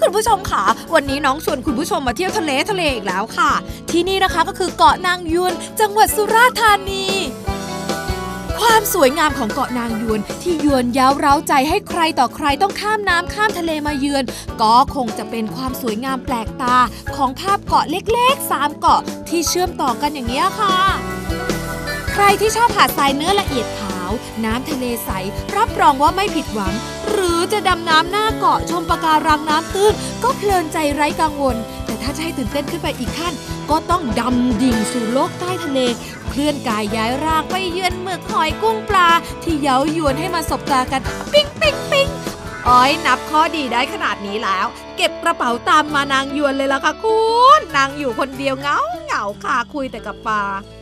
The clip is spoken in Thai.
คุณผู้ชมค่ะวันนี้น้องชวนคุณผู้ชมมาเที่ยวทะเลอีกแล้วค่ะที่นี่นะคะก็คือเกาะนางยวนจังหวัดสุราษฎร์ธานีความสวยงามของเกาะนางยวนที่ยวนย้าวเร้าใจให้ใครต่อใครต้องข้ามน้ำข้ามทะเลมาเยือนก็คงจะเป็นความสวยงามแปลกตาของภาพเกาะเล็กๆ3เกาะที่เชื่อมต่อกันอย่างนี้ค่ะใครที่ชอบหาดทรายเนื้อละเอียดขาวน้ำทะเลใสรับรองว่าไม่ผิดหวังหรือจะดำน้ำหน้าเกาะชมปะการังน้ำตื้นก็เพลินใจไร้กังวลแต่ถ้าจะให้ตื่นเต้นขึ้นไปอีกขั้นก็ต้องดำดิ่งสู่โลกใต้ทะเลเคลื่อนกายย้ายร่างไปเยือนหมึกหอยกุ้งปลาที่เย้ายวนให้มาสบตากันปิ๊งปิ๊งปิ๊งอ้อยนับข้อดีได้ขนาดนี้แล้วเก็บกระเป๋าตามมานางยวนเลยล่ะค่ะคุณนางอยู่คนเดียวเหงาค่ะคุยแต่กับปลา